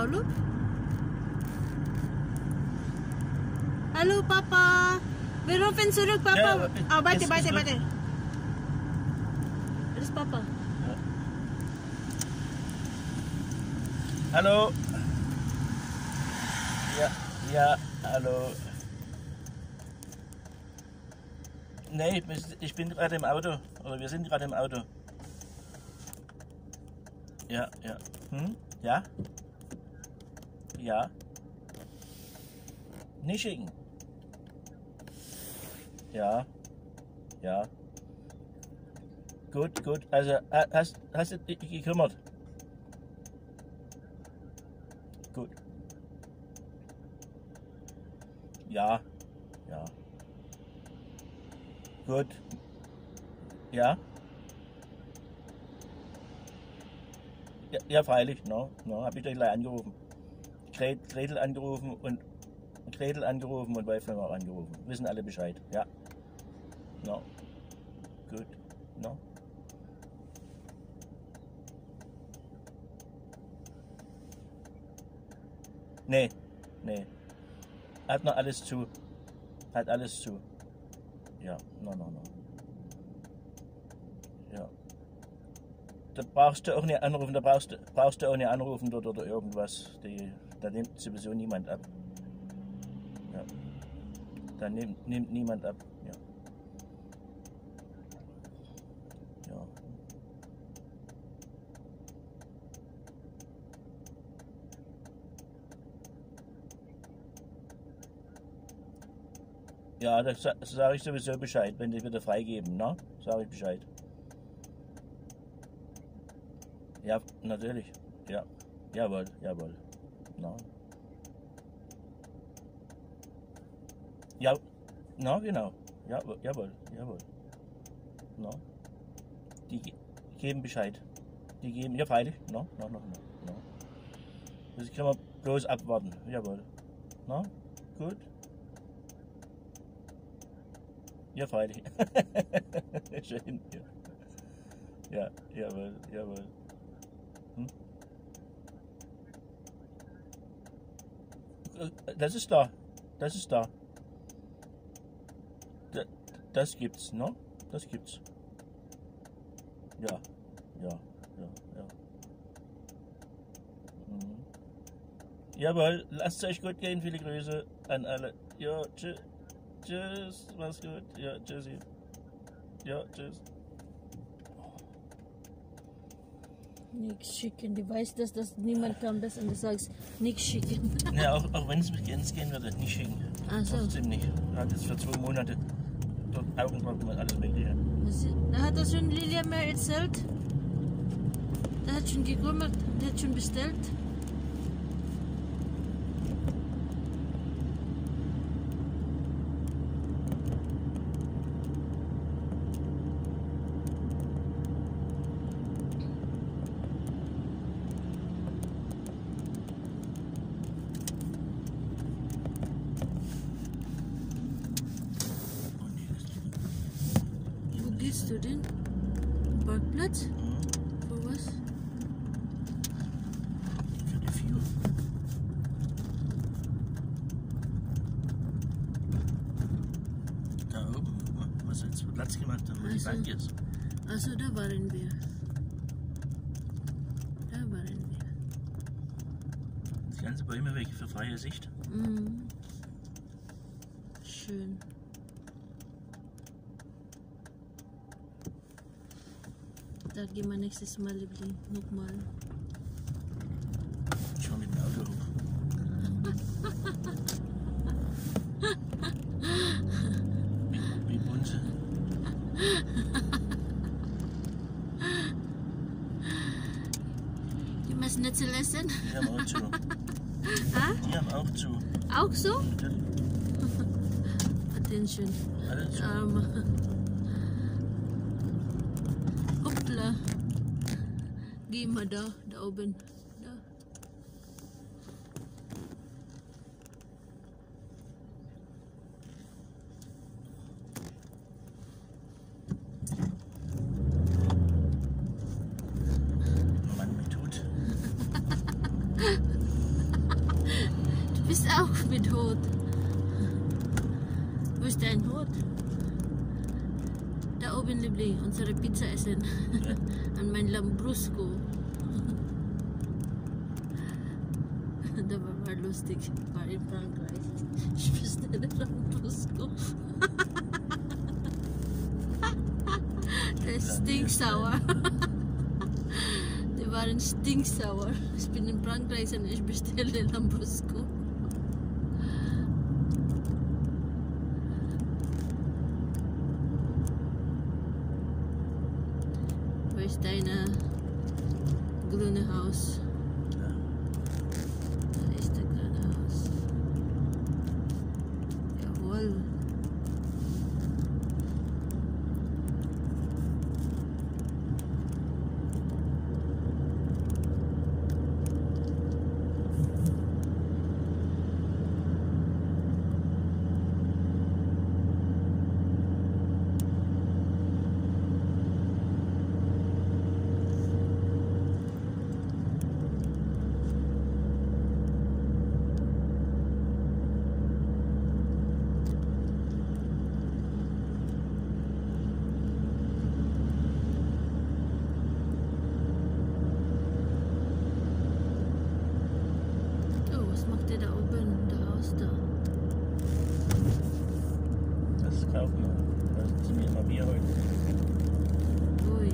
Hallo? Hallo, Papa. Wir rufen zurück, Papa. Ja, oh, warte. ist Das gut. ist Papa. Ja. Hallo? Ja, hallo. Nee, ich bin gerade im Auto. Oder wir sind gerade im Auto. Ja. Hm? Ja? Ja. Nicht schicken. Ja. Gut. Also hast du dich gekümmert? Gut. Ja. Gut. Ja. Ja, freilich. No. Hab ich doch gleich angerufen. Gretel angerufen und Wolfgang auch angerufen. Wissen alle Bescheid. Ja. No. Gut. No. Nee. Hat noch alles zu. Ja, no. Ja. Da brauchst du auch nicht anrufen, dort oder irgendwas. Da nimmt sowieso niemand ab. Ja. Da nimmt niemand ab. Ja. Ja, das sage ich sowieso Bescheid, wenn die wieder freigeben, ne? Sage ich Bescheid. Ja, natürlich. Ja. Jawohl. No. Ja, no, genau. Ja, jawohl. No. Die geben Bescheid. Ja, freilich. No. Das können wir bloß abwarten. Jawohl. No? Gut. Ja, freilich. Schön. Ja, jawohl. Hm? Das ist da. Das gibt's, ne? Das gibt's. Ja. Mhm. Jawohl, lasst es euch gut gehen. Viele Grüße an alle. Ja, tschüss, mach's gut. Ja, tschüssi. Ja, tschüss. Nichts schicken. Du weißt, dass das niemand kann das und du sagst, nichts schicken. Ja, auch wenn es gehen würde, nicht schicken. Ach so. Trotzdem nicht. Er hat jetzt für 2 Monate dort Augenbrauen und alles Mögliche. Da hat das schon Lilia mir erzählt. Der hat schon gekümmert, der hat schon bestellt. Wo gehst du denn? Parkplatz? Für was? Für die 4. Da oben, was jetzt Platz gemacht haben, wo die Bank ist. Achso, da waren wir. Die ganze Bäume weg für freie Sicht. Mhm. Schön. Da gehen wir nächstes Mal, Liebling. Nochmal. Ich fahr mit dem Auto hoch. Wie Bunse. Die müssen nicht zu essen. Die haben auch zu. Die haben auch zu. Auch so? Natürlich. Attention. Alles zu. Hoppla. Geh mal da oben. Da. bist auch mit Hut. Wo ist dein Hut? Da oben, Liebling, unsere Pizza essen. Ja. An mein Lambrusco. Da war lustig. War in Frankreich. Ich bestelle Lambrusco. Der ist stinksauer. Die waren stinksauer. Ich bin in Frankreich und ich bestelle Lambrusco. Wo ist dein grüne Haus? Ja. Da ist der grüne Haus. Jawohl. Was macht der da oben? Der Haus da. Das kaufen wir. Das sind wir immer Bier heute. Ui.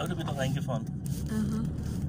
Auto wieder reingefahren. Aha.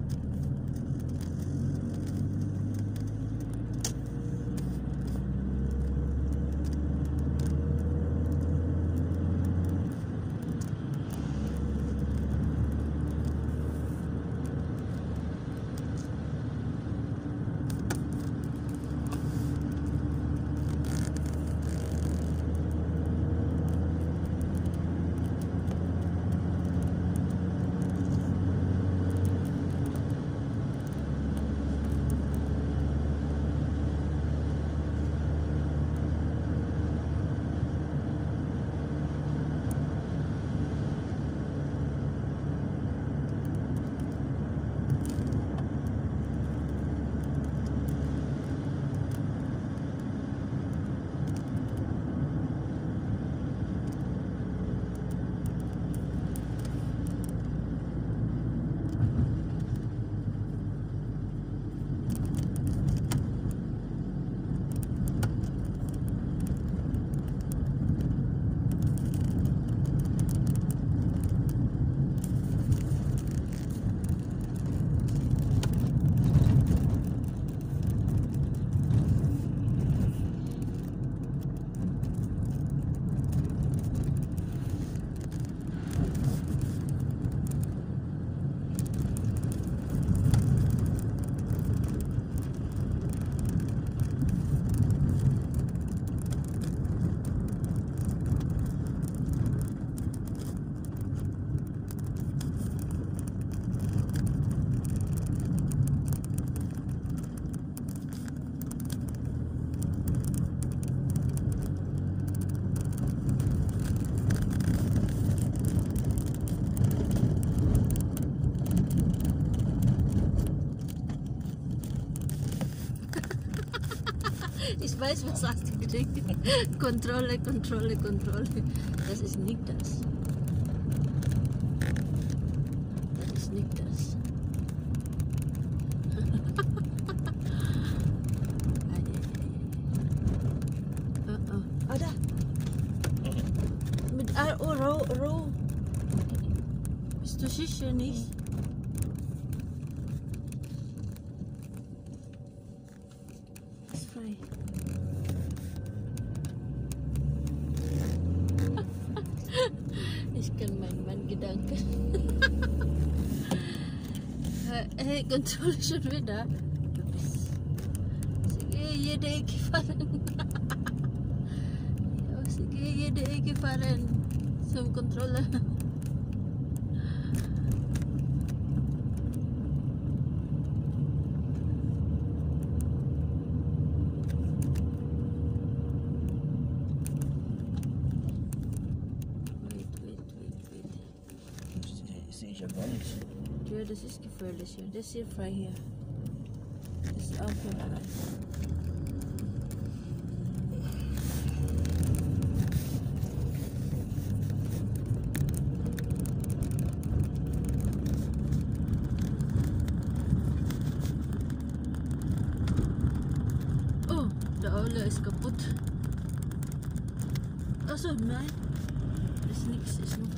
Ich weiß, was hast du gedacht? Kontrolle, Kontrolle, Kontrolle. Das ist nicht das. Das ist nicht das. Oh, da. Mit row. Bist du sicher nicht? Ist frei. Ich kann meinen Gedanken. Hey, Kontrolle schon wieder. Du bist. Sige, jede Ecke fahren. Ja, sige, jede Ecke fahren. Zum Kontrolle. Sehe ich ja gar nichts. Ja, das ist gefährlich hier. Das ist hier frei hier. Das ist auch hier frei. Oh, der Aule ist kaputt. Achso, nein. Ist nichts, ist noch.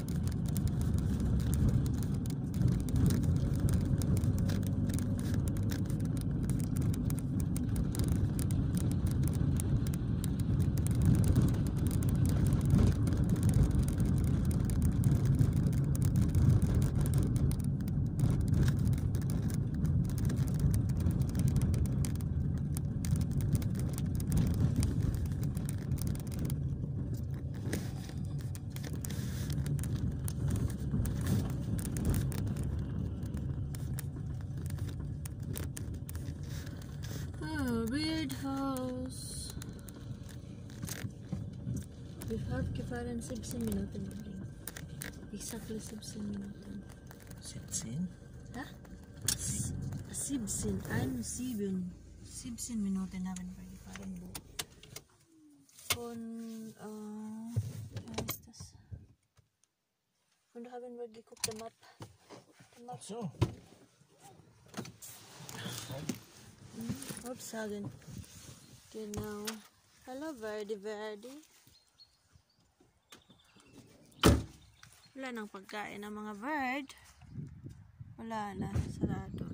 Weird house. Wir haben gefahren 17 Minuten. Exactly 17 Minuten. 17? Ja? 17. 17 Minuten haben wir gefahren. Von, wie heißt das? Und da haben wir geguckt, der Map. Ach so. Sagen. Genau. Hallo Verdi. Wala nang pagkain ng mga bird. Wala na, sarado.